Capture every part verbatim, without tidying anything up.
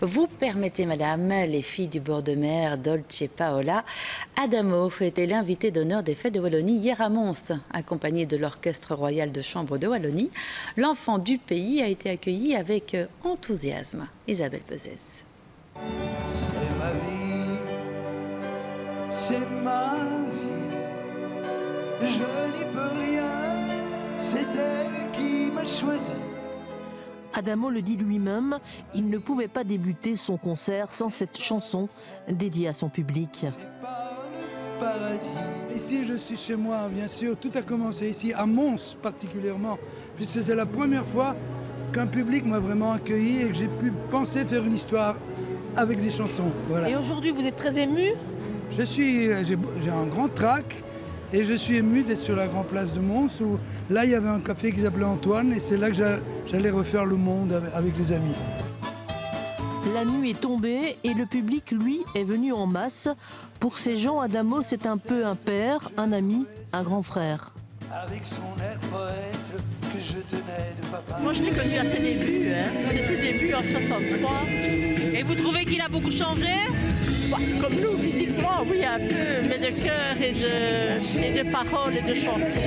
Vous permettez, madame, les filles du bord de mer, Dolce Paola. Adamo était l'invité d'honneur des Fêtes de Wallonie hier à Mons. Accompagné de l'Orchestre royal de chambre de Wallonie, l'enfant du pays a été accueilli avec enthousiasme. Isabelle Pesès. C'est ma vie, c'est ma vie, je n'y peux rien, c'est elle qui m'a choisi. Adamo le dit lui-même, il ne pouvait pas débuter son concert sans cette chanson dédiée à son public. C'est pas le paradis. Ici, je suis chez moi, bien sûr. Tout a commencé ici, à Mons particulièrement, puisque c'est la première fois qu'un public m'a vraiment accueilli et que j'ai pu penser faire une histoire avec des chansons. Voilà. Et aujourd'hui, vous êtes très ému? Je suis, j'ai, j'ai un grand trac. Et je suis ému d'être sur la grande place de Mons où là il y avait un café qui s'appelait Antoine et c'est là que j'allais refaire le monde avec les amis. La nuit est tombée et le public, lui, est venu en masse. Pour ces gens, Adamo, c'est un peu un père, un ami, un grand frère. Avec son air poète que je tenais de papa. Moi je l'ai connu à ses débuts, hein. C'était le début en soixante-trois. Et vous trouvez qu'il a beaucoup changé? Bah, comme nous, physiquement, oui, un peu, mais de cœur et de, et de paroles et de chansons.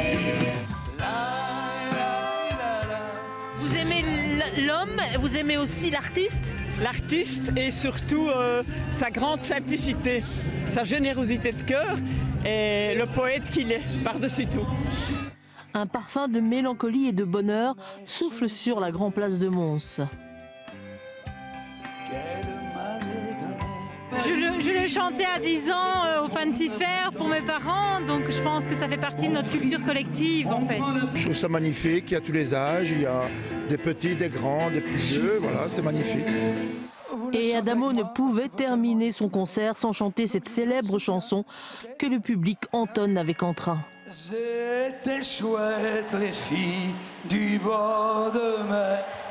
Vous aimez l'homme, vous aimez aussi l'artiste? L'artiste et surtout euh, sa grande simplicité, sa générosité de cœur et le poète qu'il est par-dessus tout. Un parfum de mélancolie et de bonheur souffle sur la grande place de Mons. Je le, je le chantais à dix ans euh, au Fancy Fair pour mes parents, donc je pense que ça fait partie de notre culture collective en fait. Je trouve ça magnifique, il y a tous les âges, il y a des petits, des grands, des plus vieux, voilà, c'est magnifique. Et Adamo ne pouvait terminer son concert sans chanter cette célèbre chanson que le public entonne avec entrain. C'était chouette les filles du bord de mer.